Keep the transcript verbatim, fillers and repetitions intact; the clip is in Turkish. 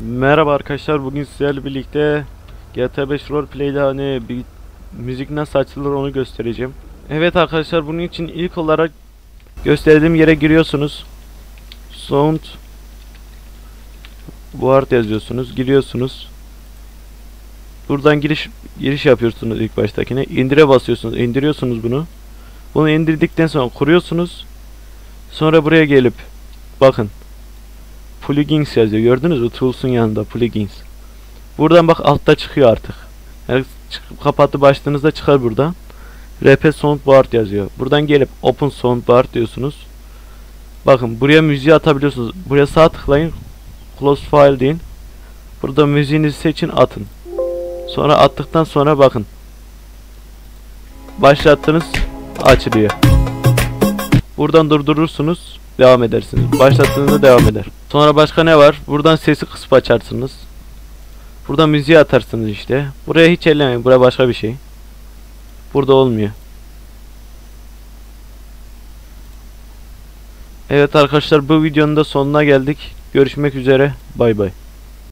Merhaba arkadaşlar, bugün sizlerle birlikte G T A beş Roleplay'de hani bir müzik nasıl açılır onu göstereceğim. Evet arkadaşlar, bunun için ilk olarak gösterdiğim yere giriyorsunuz. Sound Board yazıyorsunuz, giriyorsunuz. Buradan giriş giriş yapıyorsunuz ilk baştakine. İndire basıyorsunuz, indiriyorsunuz bunu. Bunu indirdikten sonra kuruyorsunuz. Sonra buraya gelip bakın. Plugins yazıyor. Gördünüz mü? Tools'un yanında plugins. Buradan bak altta çıkıyor artık. Yani çıkıp kapattı başladığınızda çıkar buradan. R P Soundboard yazıyor. Buradan gelip Open Soundboard diyorsunuz. Bakın buraya müziği atabiliyorsunuz. Buraya sağ tıklayın. Close File deyin. Burada müziğinizi seçin, atın. Sonra attıktan sonra bakın. Başlattınız, açılıyor. Buradan durdurursunuz, devam edersiniz. Başlattığınızda devam eder. Sonra başka ne var? Buradan sesi kısıp açarsınız. Burada müziği atarsınız işte. Buraya hiç ellemeyin. Buraya başka bir şey. Burada olmuyor. Evet arkadaşlar, bu videonun da sonuna geldik. Görüşmek üzere. Bay bay.